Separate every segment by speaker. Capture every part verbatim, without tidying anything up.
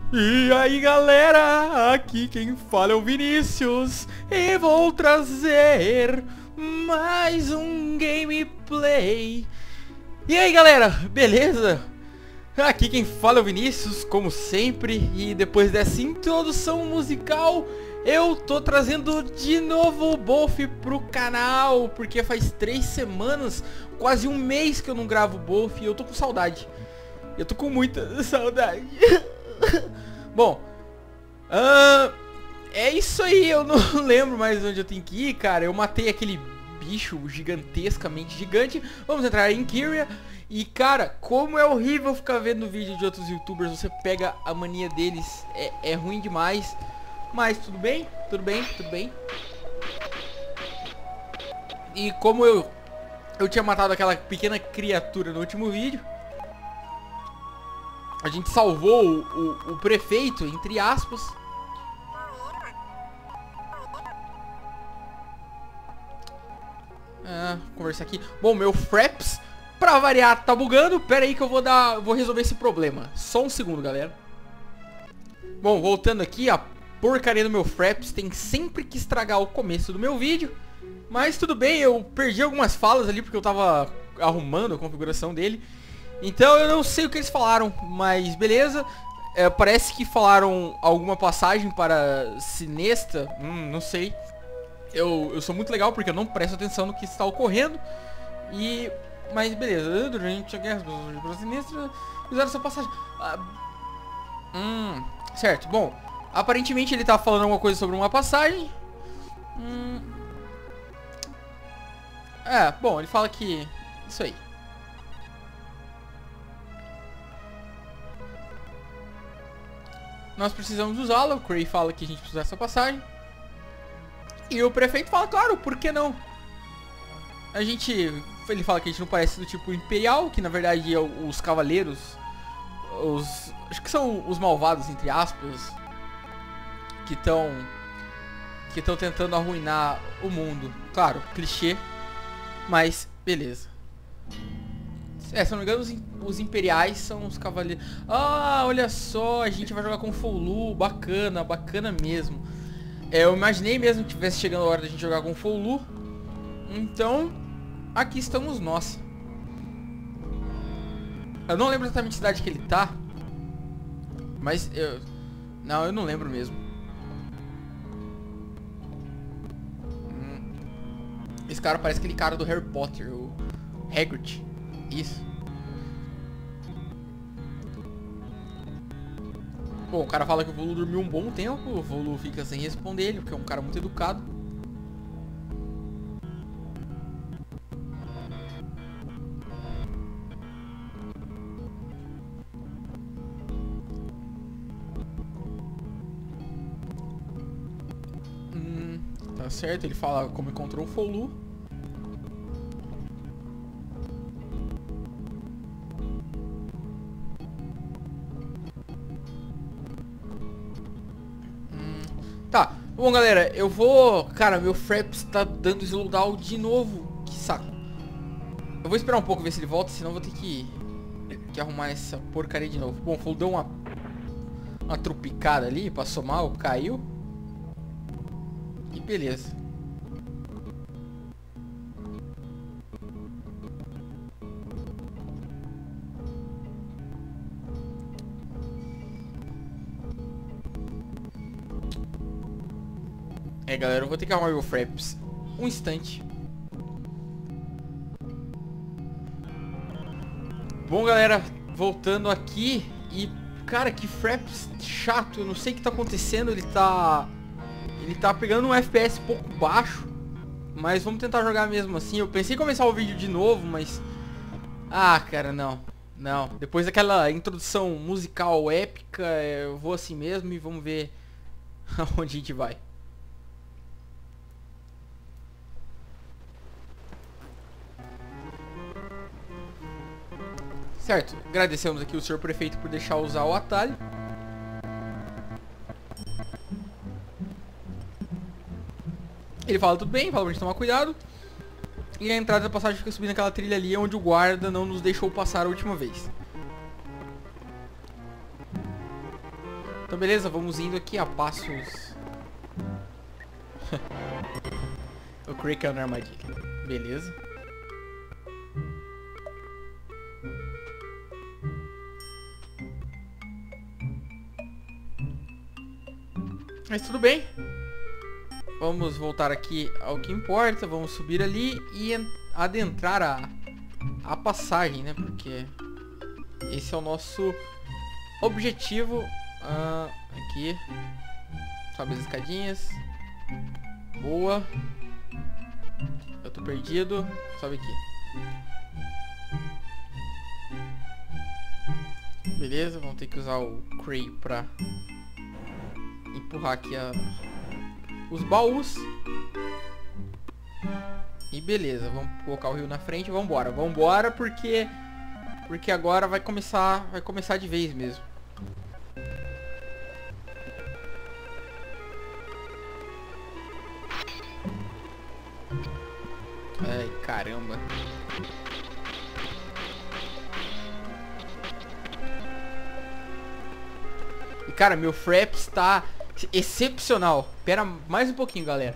Speaker 1: E aí galera, aqui quem fala é o Vinícius e vou trazer mais um gameplay. E aí galera, beleza? Aqui quem fala é o Vinícius, como sempre, e depois dessa introdução musical eu tô trazendo de novo o Bolf pro canal, porque faz três semanas, quase um mês que eu não gravo o Bolf e eu tô com saudade. Eu tô com muita saudade. Bom, uh, é isso aí, eu não lembro mais onde eu tenho que ir, cara. Eu matei aquele bicho gigantescamente gigante. Vamos entrar em Kyria. E cara, como é horrível ficar vendo vídeo de outros youtubers. Você pega a mania deles, é, é ruim demais. Mas tudo bem, tudo bem, tudo bem. E como eu, eu tinha matado aquela pequena criatura no último vídeo, a gente salvou o, o, o prefeito, entre aspas. Ah, conversar aqui. Bom, meu Fraps, pra variar, tá bugando. Pera aí que eu vou dar, vou resolver esse problema. Só um segundo, galera. Bom, voltando aqui, a porcaria do meu Fraps tem sempre que estragar o começo do meu vídeo. Mas tudo bem, eu perdi algumas falas ali porque eu tava arrumando a configuração dele. Então eu não sei o que eles falaram, mas beleza. É, parece que falaram alguma passagem para Sinesta, hum, não sei. Eu, eu sou muito legal porque eu não presto atenção no que está ocorrendo. E, mas beleza, durante a guerra para Sinestra fizeram essa passagem. Ah, hum, certo, bom. Aparentemente ele tá falando alguma coisa sobre uma passagem. Hum, é, bom, ele fala que... Isso aí. Nós precisamos usá-la. O Cray fala que a gente precisa dessa passagem. E o prefeito fala, claro, por que não? A gente... Ele fala que a gente não parece do tipo imperial, que na verdade é os cavaleiros. Os... Acho que são os malvados, entre aspas. Que estão... Que estão tentando arruinar o mundo. Claro, clichê. Mas, beleza. É, se não me engano, os, os imperiais são os cavaleiros. Ah, olha só, a gente vai jogar com Foulu. Bacana, bacana mesmo. É, eu imaginei mesmo que tivesse chegando a hora da gente jogar com Foulu. Então, aqui estamos nós. Eu não lembro exatamente a cidade que ele tá. Mas eu... Não, eu não lembro mesmo. Hum. Esse cara parece aquele cara do Harry Potter, o Hagrid. Isso. Bom, o cara fala que o Volu dormiu um bom tempo. O Volu fica sem responder ele, porque é um cara muito educado. Hum, tá certo, ele fala como encontrou o Volu. Tá, bom galera, eu vou... Cara, meu Fraps tá dando slowdown de novo. Que saco. Eu vou esperar um pouco ver se ele volta, senão eu vou ter que... Que arrumar essa porcaria de novo. Bom, deu uma... Uma trupicada ali, passou mal, caiu. E beleza. É galera, eu vou ter que arrumar meu Fraps um instante. Bom galera, voltando aqui. E cara, que Fraps chato. Eu não sei o que tá acontecendo. Ele tá... Ele tá pegando um F P S pouco baixo. Mas vamos tentar jogar mesmo assim. Eu pensei em começar o vídeo de novo, mas... Ah cara, não. Não, depois daquela introdução musical épica, eu vou assim mesmo e vamos ver aonde a gente vai. Certo, agradecemos aqui o senhor prefeito por deixar usar o atalho. Ele fala tudo bem, fala pra gente tomar cuidado. E a entrada da passagem fica subindo aquela trilha ali onde o guarda não nos deixou passar a última vez. Então beleza, vamos indo aqui a passos. O Cray caiu na armadilha. Beleza. Mas tudo bem. Vamos voltar aqui ao que importa. Vamos subir ali e adentrar a, a passagem, né? Porque esse é o nosso objetivo. Ah, aqui. Sobe as escadinhas. Boa. Eu tô perdido. Sobe aqui. Beleza, vamos ter que usar o Cray pra empurrar aqui a, os baús. E beleza, vamos colocar o rio na frente e vambora. Vambora porque porque agora vai começar, vai começar de vez mesmo. Ai, caramba. E cara, meu Fraps tá excepcional. Pera mais um pouquinho, galera.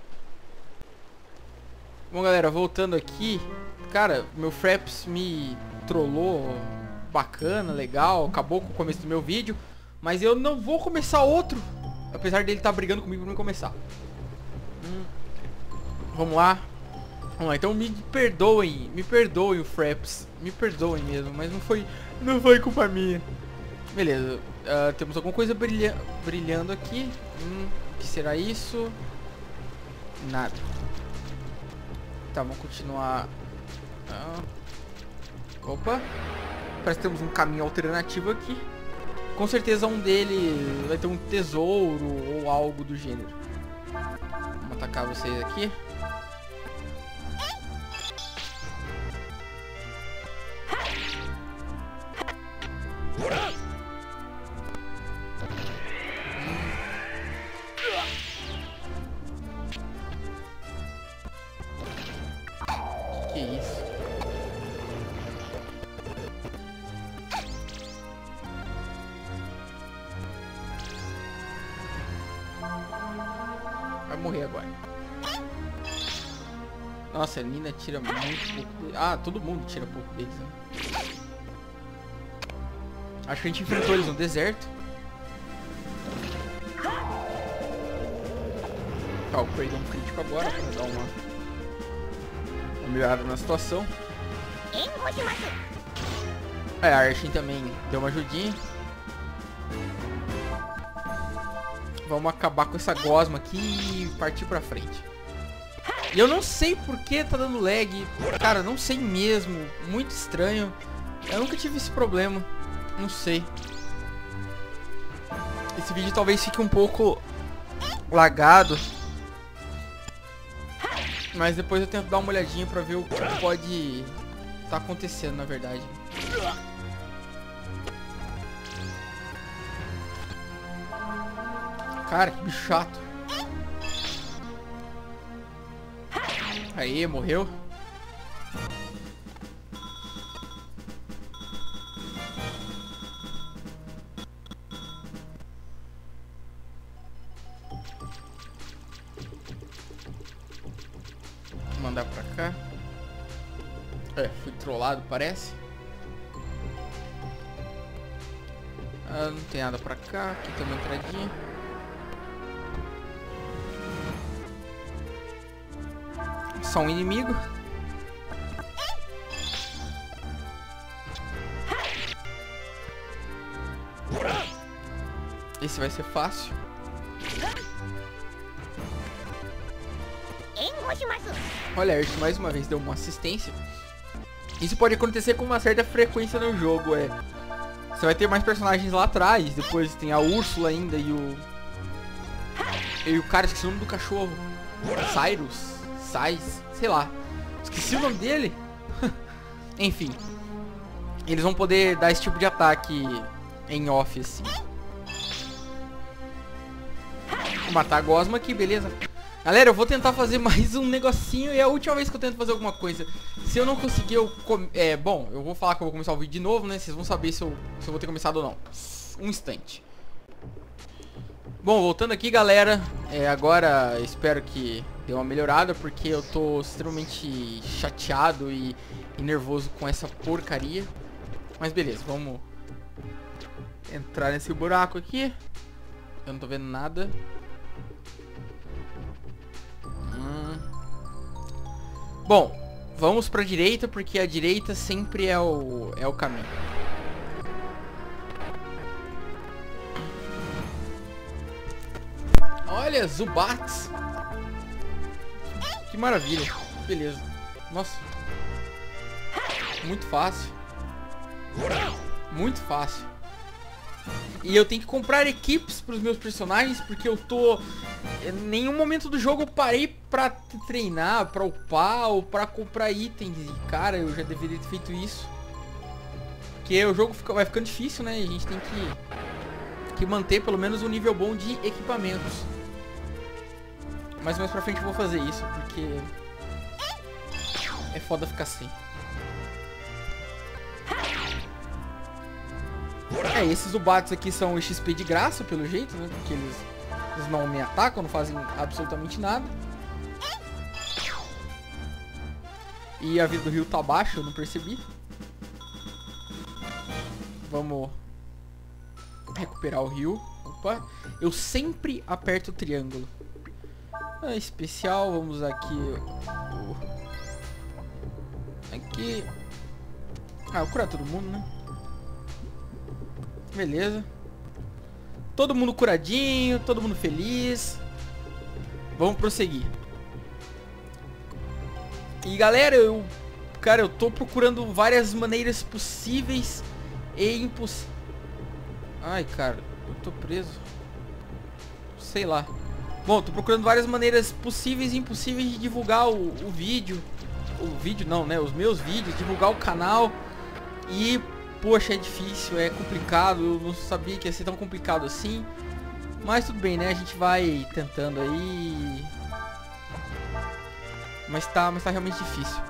Speaker 1: Bom, galera, voltando aqui. Cara, meu Fraps me trollou. Bacana, legal. Acabou com o começo do meu vídeo. Mas eu não vou começar outro, apesar dele estar brigando comigo pra me começar. hum. Vamos lá. Vamos lá, então me perdoem. Me perdoem o Fraps. Me perdoem mesmo, mas não foi, não foi culpa minha. Beleza, uh, temos alguma coisa brilha brilhando aqui. Hum, o que será isso? Nada. Tá, vamos continuar. Ah. Opa. Parece que temos um caminho alternativo aqui. Com certeza um deles vai ter um tesouro ou algo do gênero. Vamos atacar vocês aqui. Que isso? Vai morrer agora. Nossa, a Nina tira muito pouco dele. Ah, todo mundo tira pouco deles, né? Acho que a gente enfrentou eles no deserto. Tá, o Cray deu um crítico agora pra dar uma, uma melhorada na situação. É, a Arshin também deu uma ajudinha. Vamos acabar com essa gosma aqui e partir pra frente. E eu não sei por que tá dando lag. Cara, não sei mesmo. Muito estranho. Eu nunca tive esse problema. Não sei. Esse vídeo talvez fique um pouco lagado. Mas depois eu tento dar uma olhadinha pra ver o que pode tá acontecendo, na verdade. Cara, que bicho chato. Aí, morreu. Vou mandar pra cá. É, fui trollado, parece. Ah, não tem nada pra cá. Aqui tem uma entradinha. Só um inimigo. Esse vai ser fácil. Olha, a Arshin mais uma vez deu uma assistência. Isso pode acontecer com uma certa frequência no jogo. É, você vai ter mais personagens lá atrás. Depois tem a Úrsula ainda e o... E o cara, esqueci o nome do cachorro. Cyrus. Sais, sei lá. Esqueci o nome dele. Enfim. Eles vão poder dar esse tipo de ataque em off, assim. Vou matar a gosma aqui, beleza. Galera, eu vou tentar fazer mais um negocinho. E é a última vez que eu tento fazer alguma coisa. Se eu não conseguir, eu... Com... É, bom, eu vou falar que eu vou começar o vídeo de novo, né? Vocês vão saber se eu, se eu vou ter começado ou não. Um instante. Bom, voltando aqui, galera. É, agora espero que dê uma melhorada, porque eu tô extremamente chateado e, e nervoso com essa porcaria. Mas beleza, vamos entrar nesse buraco aqui. Eu não tô vendo nada. Hum. Bom, vamos pra direita, porque a direita sempre é o, é o caminho. Olha, Zubats. Que maravilha. Beleza. Nossa. Muito fácil. Muito fácil. E eu tenho que comprar equipes para os meus personagens, porque eu tô... Em nenhum momento do jogo eu parei pra treinar, pra upar ou pra comprar itens. E cara, eu já deveria ter feito isso. Porque o jogo fica, vai ficando difícil, né? E a gente tem que, que manter pelo menos um nível bom de equipamentos. Mas mais pra frente eu vou fazer isso, porque é foda ficar sem. É, esses Zubats aqui são X P de graça, pelo jeito, né? Porque eles, eles não me atacam, não fazem absolutamente nada. E a vida do rio tá baixa, eu não percebi. Vamos recuperar o rio. Opa, eu sempre aperto o triângulo. Ah, especial, vamos usar aqui o... Aqui. Ah, eu curar todo mundo, né? Beleza. Todo mundo curadinho, todo mundo feliz. Vamos prosseguir. E galera, eu... Cara, eu tô procurando várias maneiras possíveis e impossíveis. Ai, cara, eu tô preso. Sei lá. Bom, tô procurando várias maneiras possíveis e impossíveis de divulgar o, o vídeo. O vídeo não, né? Os meus vídeos, divulgar o canal. E, poxa, é difícil, é complicado. Eu não sabia que ia ser tão complicado assim. Mas tudo bem, né? A gente vai tentando aí. Mas tá, mas tá realmente difícil.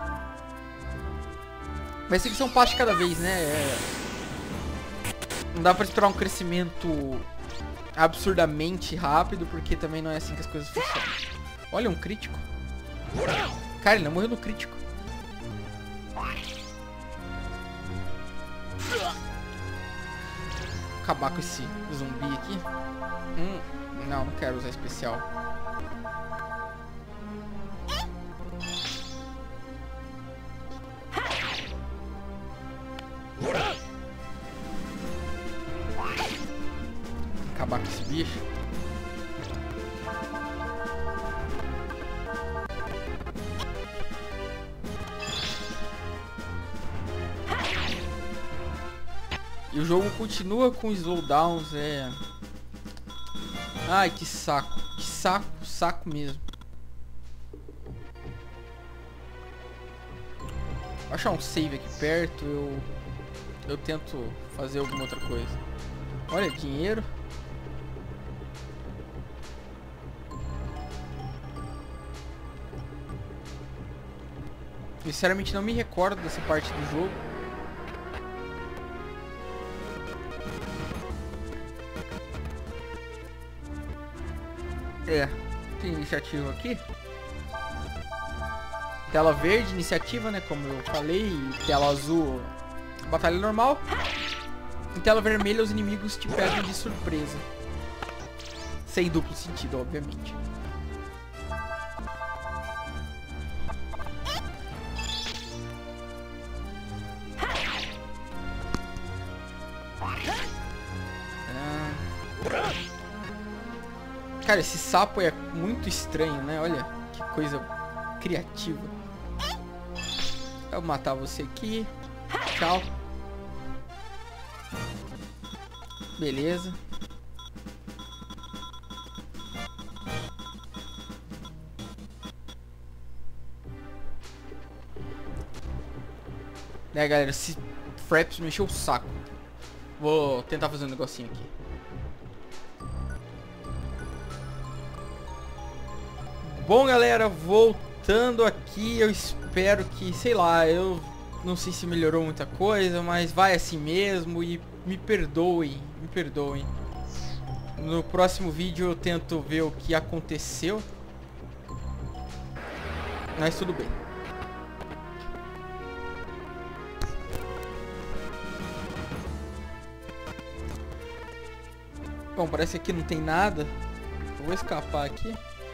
Speaker 1: Mas tem que ser um passo de cada vez, né? É... Não dá pra esperar um crescimento absurdamente rápido, porque também não é assim que as coisas funcionam. Olha, um crítico. Cara, ele não morreu no crítico. Acabar com esse zumbi aqui. Hum, não, não quero usar especial. Acabar com esse bicho. E o jogo continua com slowdowns, é... Ai, que saco. Que saco, saco mesmo. Vou achar um save aqui perto, eu... Eu tento fazer alguma outra coisa. Olha, dinheiro. Sinceramente não me recordo dessa parte do jogo. É, tem iniciativa aqui. Tela verde, iniciativa, né? Como eu falei. Tela azul, batalha normal. Em tela vermelha, os inimigos te pegam de surpresa. Sem duplo sentido, obviamente. Cara, esse sapo é muito estranho, né? Olha que coisa criativa. Eu vou matar você aqui. Tchau. Beleza. Né, galera? Esse Fraps me encheu o saco. Vou tentar fazer um negocinho aqui. Bom, galera, voltando aqui, eu espero que, sei lá, eu não sei se melhorou muita coisa, mas vai assim mesmo e me perdoem, me perdoem. No próximo vídeo eu tento ver o que aconteceu. Mas tudo bem. Bom, parece que aqui não tem nada. Eu vou escapar aqui.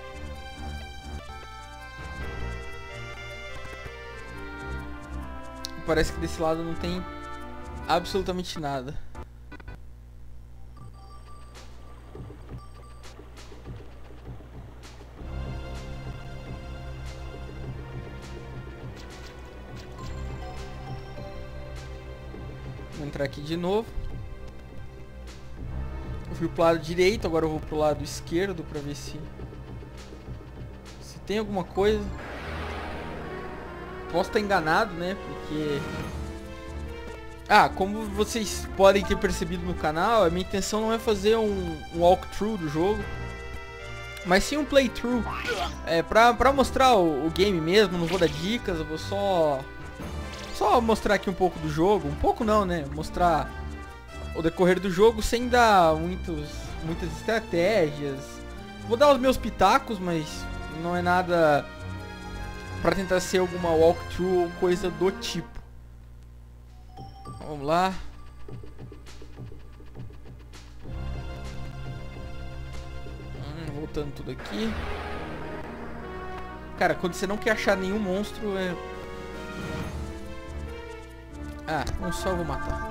Speaker 1: Parece que desse lado não tem absolutamente nada. Vou entrar aqui de novo. Eu fui pro lado direito, agora eu vou pro lado esquerdo pra ver se se tem alguma coisa. Posso estar enganado, né? Porque... Ah, como vocês podem ter percebido no canal, a minha intenção não é fazer um, um walkthrough do jogo, mas sim um playthrough. É, pra, pra mostrar o, o game mesmo, não vou dar dicas, eu vou só... Só mostrar aqui um pouco do jogo. Um pouco não, né? Mostrar o decorrer do jogo sem dar muitos, muitas estratégias. Vou dar os meus pitacos, mas não é nada... pra tentar ser alguma walkthrough ou coisa do tipo. Vamos lá. Hum, voltando tudo aqui. Cara, quando você não quer achar nenhum monstro é... Ah, um só eu vou matar.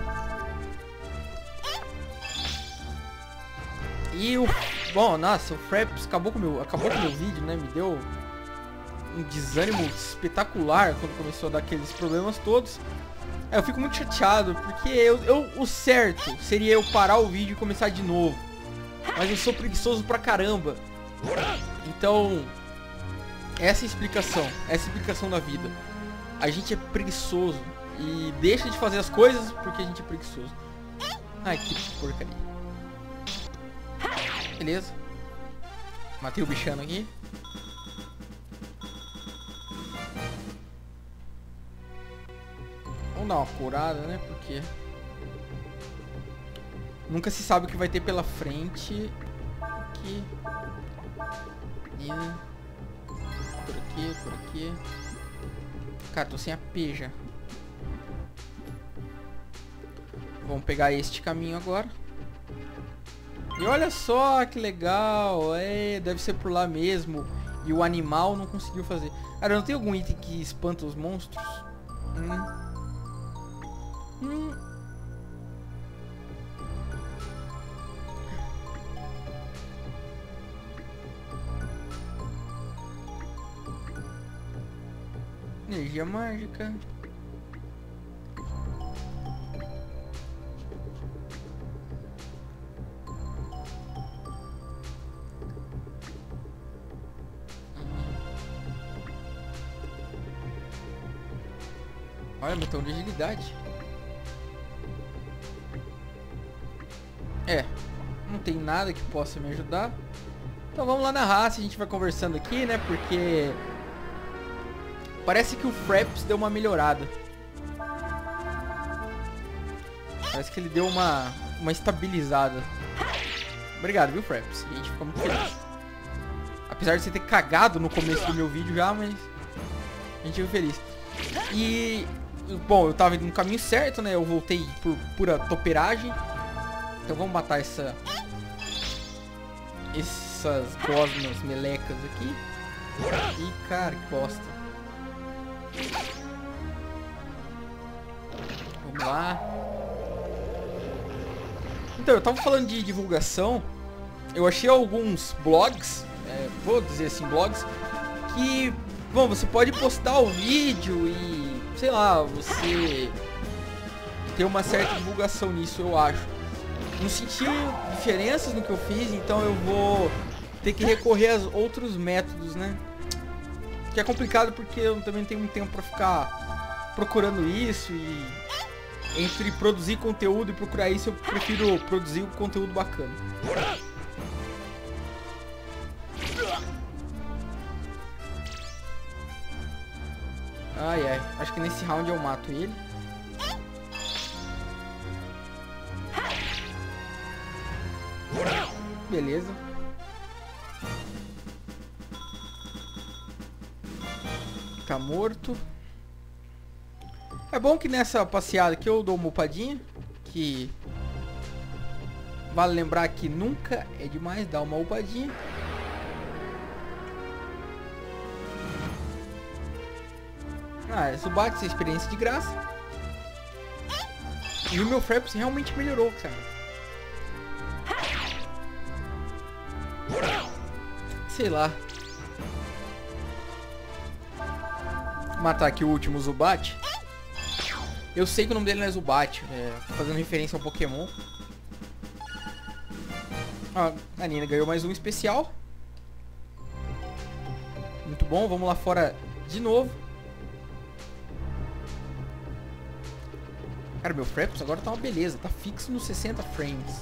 Speaker 1: E o... Bom, nossa, o Fraps acabou com o meu, acabou com o meu vídeo, né? Me deu um desânimo espetacular quando começou a dar aqueles problemas todos. Eu fico muito chateado, porque eu, eu, o certo seria eu parar o vídeo e começar de novo. Mas eu sou preguiçoso pra caramba. Então, essa é a explicação. Essa é a explicação da vida. A gente é preguiçoso e deixa de fazer as coisas porque a gente é preguiçoso. Ai, que porcaria. Beleza. Matei o bichano aqui. Vamos dar uma curada, né? Porque nunca se sabe o que vai ter pela frente. Aqui. E por aqui, por aqui. Cara, tô sem A P já. Vamos pegar este caminho agora. E olha só que legal. É, deve ser por lá mesmo. E o animal não conseguiu fazer. Cara, não tem algum item que espanta os monstros? Hum. Hum. Energia mágica. Olha, botão de agilidade. É, não tem nada que possa me ajudar. Então vamos lá na raça, a gente vai conversando aqui, né? Porque parece que o Fraps deu uma melhorada. Parece que ele deu uma, uma estabilizada. Obrigado, viu, Fraps? A gente fica muito feliz. Apesar de você ter cagado no começo do meu vídeo já, mas a gente fica feliz. E, bom, eu tava indo no caminho certo, né? Eu voltei por pura toperagem. Então vamos matar essa... essas gosmas melecas aqui. Ih, cara, que bosta. Vamos lá. Então, eu tava falando de divulgação. Eu achei alguns blogs, é, vou dizer assim, blogs, que, bom, você pode postar o vídeo e, sei lá, você ter uma certa divulgação nisso, eu acho. Não senti diferenças no que eu fiz, então eu vou ter que recorrer a outros métodos, né? Que é complicado porque eu também não tenho muito tempo pra ficar procurando isso, e entre produzir conteúdo e procurar isso, eu prefiro produzir um conteúdo bacana. Ai, ai. Acho que nesse round eu mato ele. Beleza. Tá morto. É bom que nessa passeada aqui eu dou uma upadinha. Que vale lembrar que nunca é demais dar uma upadinha. Ah, Zubat, essa experiência de graça. E o meu Fraps realmente melhorou, cara. Sei lá. Vou matar aqui o último Zubat. Eu sei que o nome dele não é Zubat, é, fazendo referência ao Pokémon. Ah, a Nina ganhou mais um especial. Muito bom, vamos lá fora de novo. Cara, meu Fraps agora tá uma beleza, tá fixo nos sessenta frames.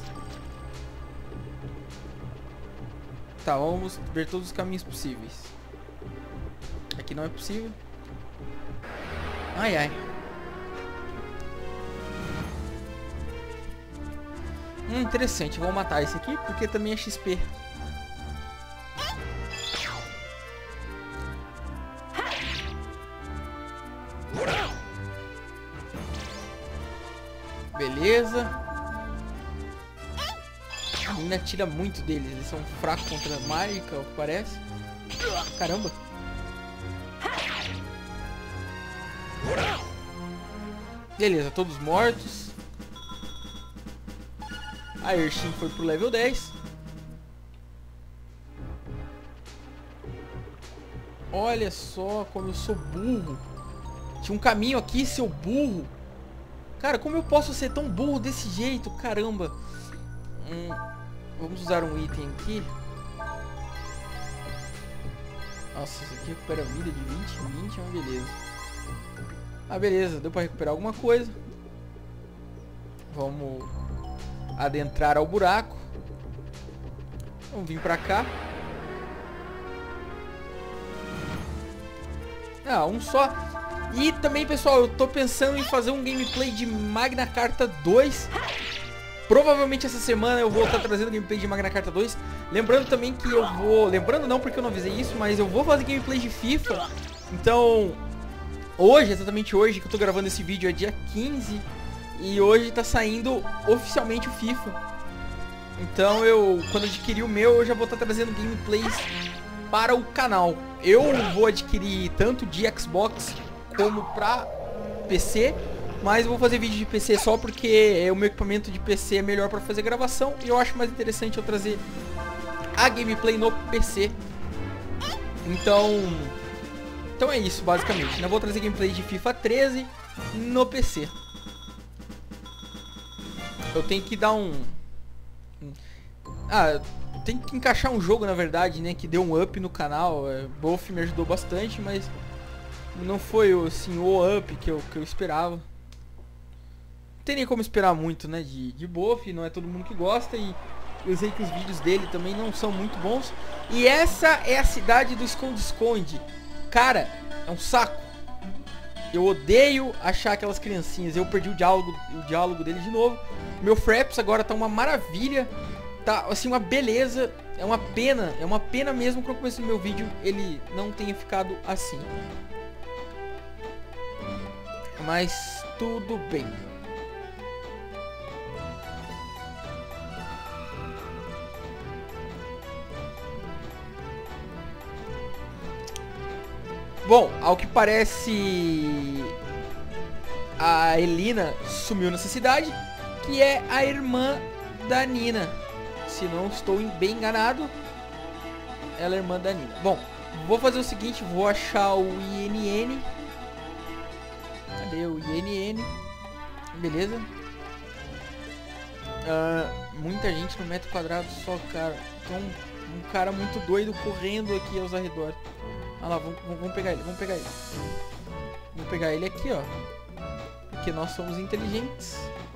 Speaker 1: Tá, vamos ver todos os caminhos possíveis. Aqui não é possível. Ai, ai. Hum, interessante, vou matar esse aqui porque também é X P. Beleza. Ainda tira muito deles, eles são fracos contra a mágica, o que parece. Caramba. Beleza, todos mortos. A Urshin foi pro level dez. Olha só como eu sou burro. Tinha um caminho aqui, seu burro. Cara, como eu posso ser tão burro desse jeito? Caramba. Hum, vamos usar um item aqui. Nossa, isso aqui recupera vida de vinte em vinte, é uma beleza. Ah, beleza, deu pra recuperar alguma coisa. Vamos adentrar ao buraco. Vamos vir pra cá. Ah, um só. E também, pessoal, eu tô pensando em fazer um gameplay de Magna Carta dois. Provavelmente essa semana eu vou estar trazendo gameplay de Magna Carta dois. Lembrando também que eu vou... Lembrando não, porque eu não avisei isso, mas eu vou fazer gameplay de FIFA. Então, hoje, exatamente hoje que eu tô gravando esse vídeo, é dia quinze. E hoje tá saindo oficialmente o FIFA. Então eu, quando adquirir o meu, eu já vou estar trazendo gameplays para o canal. Eu vou adquirir tanto de Xbox como pra P C, mas eu vou fazer vídeo de P C só porque o meu equipamento de P C é melhor para fazer gravação e eu acho mais interessante eu trazer a gameplay no P C. Então, então é isso basicamente. Eu vou trazer gameplay de FIFA treze no P C. Eu tenho que dar um... Ah, tem que encaixar um jogo, na verdade, né, que deu um up no canal. É, Bof me ajudou bastante, mas não foi assim, o up que eu, que eu esperava. Não tem nem como esperar muito, né, de, de Bof, não é todo mundo que gosta. E eu sei que os vídeos dele também não são muito bons. E essa é a cidade do esconde-esconde. Cara, é um saco. Eu odeio achar aquelas criancinhas. Eu perdi o diálogo, o diálogo dele de novo. Meu Fraps agora tá uma maravilha. Tá, assim, uma beleza. É uma pena, é uma pena mesmo que no começo do meu vídeo ele não tenha ficado assim. Mas tudo bem. Bom, ao que parece, a Elina sumiu nessa cidade, que é a irmã da Nina. Se não estou bem enganado, ela é irmã da Nina. Bom, vou fazer o seguinte, vou achar o I N N. Cadê o I N N? Beleza. Uh, muita gente no metro quadrado só, cara. Então, um cara muito doido correndo aqui aos arredores. Ah lá, vamos, vamos pegar ele, vamos pegar ele. Vamos pegar ele aqui, ó. Porque nós somos inteligentes.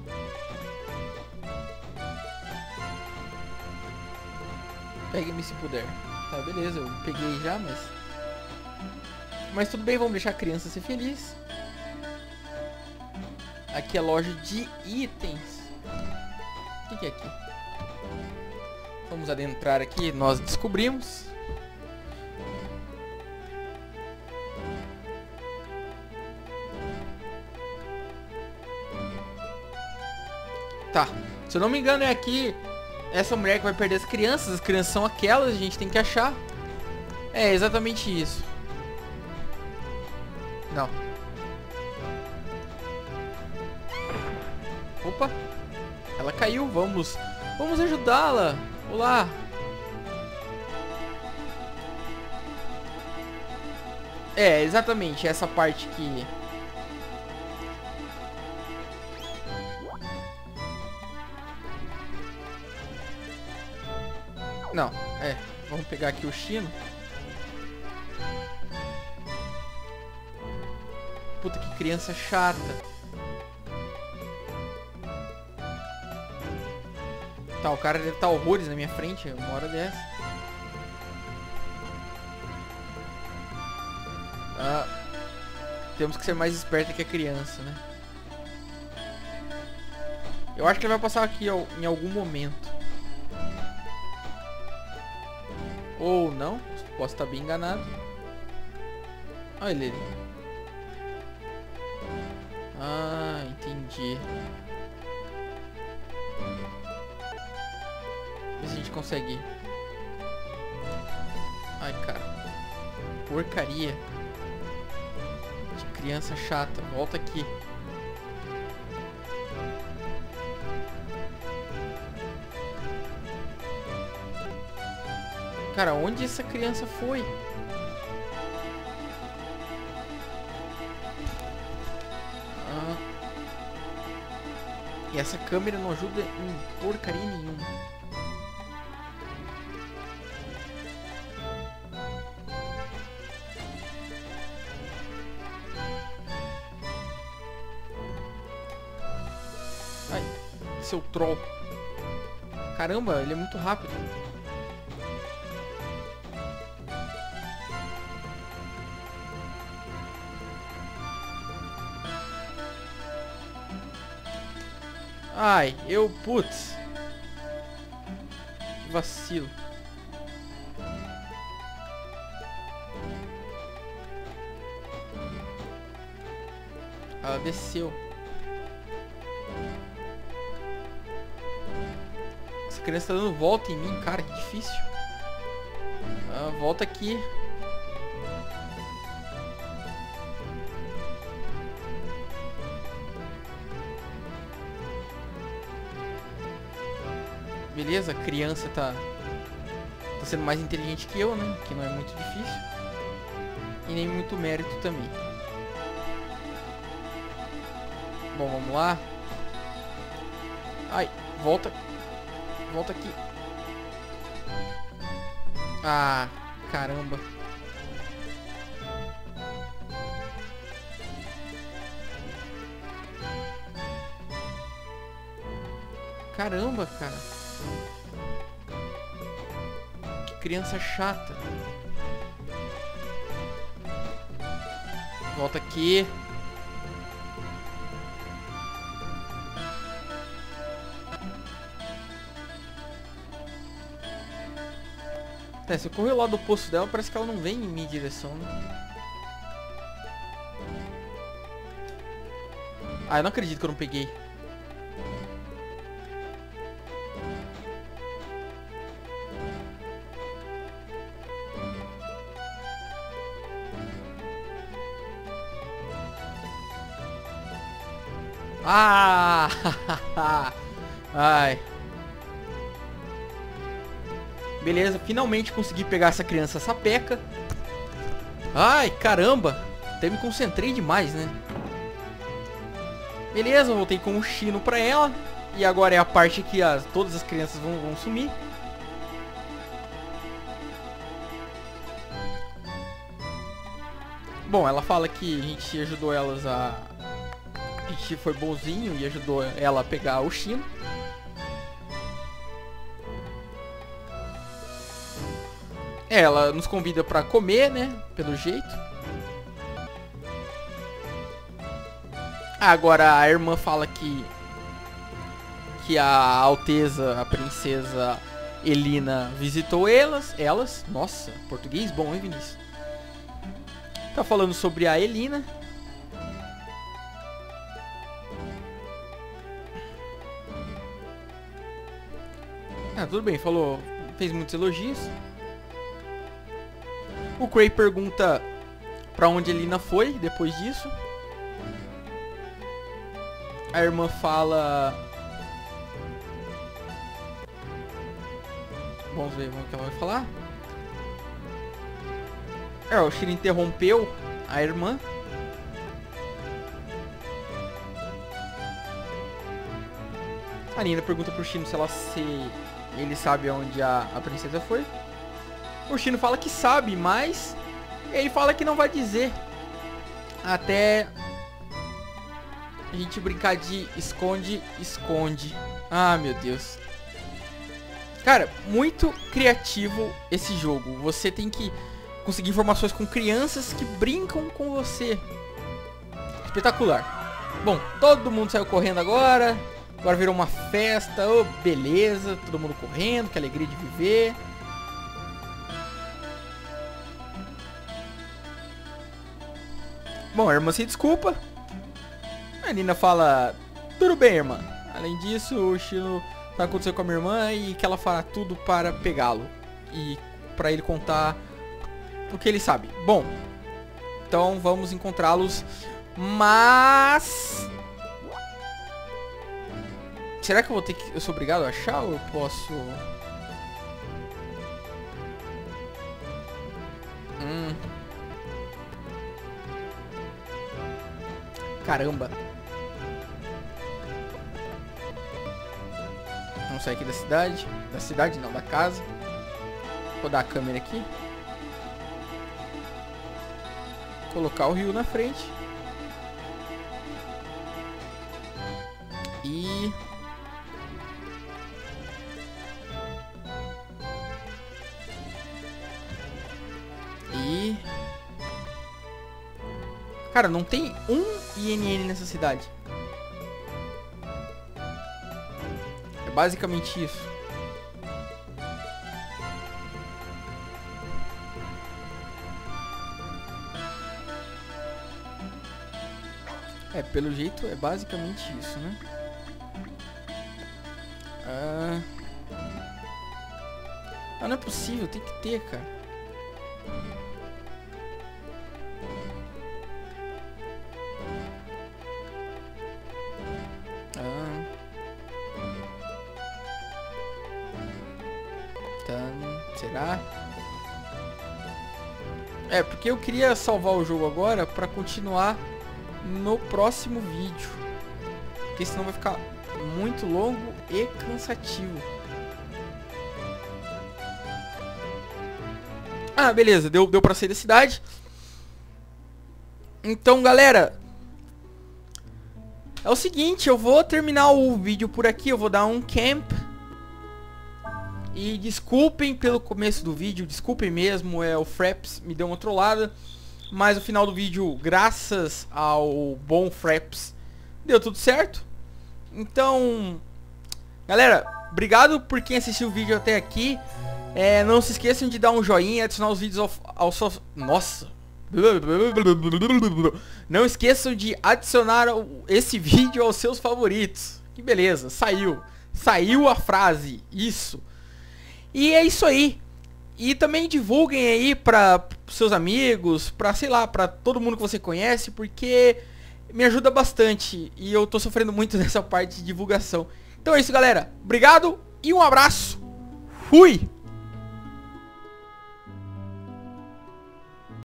Speaker 1: Pegue-me se puder. Tá, beleza, eu peguei já, mas... Mas tudo bem, vamos deixar a criança ser feliz. Aqui é a loja de itens. O que, que é aqui? Vamos adentrar aqui. Nós descobrimos. Tá. Se eu não me engano é aqui. Essa mulher que vai perder as crianças. As crianças são aquelas. A gente tem que achar. É exatamente isso. Não. Opa. Ela caiu. Vamos. Vamos ajudá-la. Olá. É, exatamente. Essa parte que... Não, é. Vamos pegar aqui o Chino. Puta, que criança chata. Tá, o cara deve estar horrores na minha frente uma hora dessa. Ah, temos que ser mais esperto que a criança, né? Eu acho que ele vai passar aqui em algum momento. Ou não, posso estar bem enganado. Olha ele. Ah, entendi. Vê se a gente consegue ir. Ai, cara. Porcaria. Que criança chata. Volta aqui. Cara, onde essa criança foi? Ah. E essa câmera não ajuda em porcaria nenhuma. Ai, seu troll. Caramba, ele é muito rápido. Ai, eu, putz. Que vacilo. Ela desceu. Essa criança tá dando volta em mim, cara, que difícil. Ah, volta aqui. Beleza, a criança tá, tá sendo mais inteligente que eu, né? Que não é muito difícil. E nem muito mérito também. Bom, vamos lá. Ai, volta. Volta aqui. Ah, caramba. Caramba, cara. Que criança chata. Volta aqui. É, se eu correr lá do poço dela, parece que ela não vem em minha direção, né? Ah, eu não acredito que eu não peguei. Ah! Ai. Beleza, finalmente consegui pegar essa criança sapeca. Ai, caramba. Até me concentrei demais, né? Beleza, voltei com o Chino pra ela. E agora é a parte que as, todas as crianças vão, vão sumir. Bom, ela fala que a gente ajudou elas a... A gente foi bonzinho e ajudou ela a pegar o Chino. É, ela nos convida pra comer, né? Pelo jeito. Agora a irmã fala que... Que a Alteza, a princesa... Elina visitou elas, elas, nossa, português bom, hein, Vinícius? Tá falando sobre a Elina. Ah, tudo bem, falou, fez muitos elogios. O Cray pergunta pra onde a Elina foi depois disso. A irmã fala... Vamos ver o que ela vai falar. É, o Shiro interrompeu a irmã. A Nina pergunta pro Shino se ela se ele sabe onde a, a princesa foi. O Shino fala que sabe, mas ele fala que não vai dizer até a gente brincar de esconde, esconde. Ah, meu Deus. Cara, muito criativo esse jogo. Você tem que conseguir informações com crianças que brincam com você. Espetacular. Bom, todo mundo saiu correndo agora. Agora virou uma festa. Oh, beleza. Todo mundo correndo. Que alegria de viver. Bom, a irmã se desculpa. A Nina fala... Tudo bem, irmã. Além disso, o Shino vai acontecer com a minha irmã e que ela fará tudo para pegá-lo. E para ele contar o que ele sabe. Bom, então vamos encontrá-los. Mas... será que eu vou ter que... eu sou obrigado a achar ou eu posso... Hum... Caramba. Vamos sair aqui da cidade. Da cidade não, da casa. Vou rodar a câmera aqui. Colocar o rio na frente. E... E... Cara, não tem um I N N nessa cidade. É basicamente isso. É, pelo jeito é basicamente isso, né? Ah, ah, não é possível, tem que ter, cara. Será? É, porque eu queria salvar o jogo agora pra continuar no próximo vídeo. Porque senão vai ficar muito longo e cansativo. Ah, beleza. Deu, deu pra sair da cidade. Então, galera... é o seguinte, eu vou terminar o vídeo por aqui. Eu vou dar um camp... E desculpem pelo começo do vídeo, desculpem mesmo, é, o Fraps me deu uma trollada. Mas o final do vídeo, graças ao bom Fraps, deu tudo certo. Então, galera, obrigado por quem assistiu o vídeo até aqui. É, não se esqueçam de dar um joinha, adicionar os vídeos ao, ao seu... Nossa! Não esqueçam de adicionar esse vídeo aos seus favoritos. Que beleza, saiu. Saiu a frase, isso. E é isso aí. E também divulguem aí para seus amigos, para sei lá, para todo mundo que você conhece, porque me ajuda bastante e eu tô sofrendo muito nessa parte de divulgação. Então é isso, galera. Obrigado e um abraço. Fui!